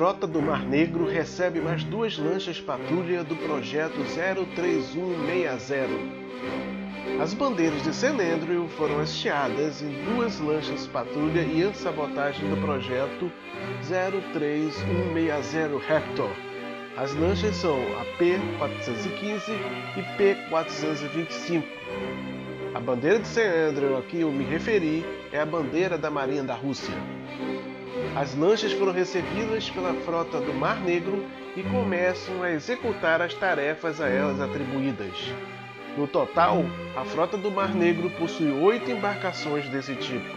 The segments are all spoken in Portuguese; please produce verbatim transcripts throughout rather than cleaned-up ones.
Frota do Mar Negro recebe mais duas lanchas patrulha do projeto zero três um seis zero. As bandeiras de Saint Andrew foram hasteadas em duas lanchas patrulha e anti-sabotagem do projeto zero três um seis zero Raptor. As lanchas são a P quatrocentos e quinze e P quatrocentos e vinte e cinco. A bandeira de Saint Andrew a que eu me referi é a bandeira da Marinha da Rússia. As lanchas foram recebidas pela Frota do Mar Negro e começam a executar as tarefas a elas atribuídas. No total, a Frota do Mar Negro possui oito embarcações desse tipo.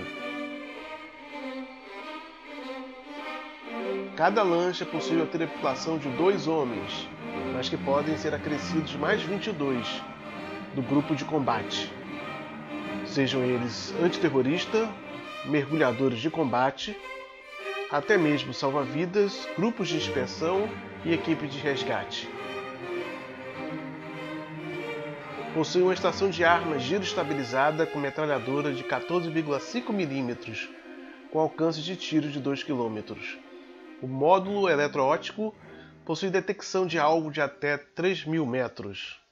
Cada lancha possui uma tripulação de dois homens, mas que podem ser acrescidos mais vinte e dois do grupo de combate. Sejam eles antiterrorista, mergulhadores de combate, até mesmo salva-vidas, grupos de inspeção e equipe de resgate. Possui uma estação de armas giro estabilizada com metralhadora de quatorze vírgula cinco milímetros, com alcance de tiro de dois quilômetros. O módulo eletroóptico possui detecção de alvo de até três mil metros.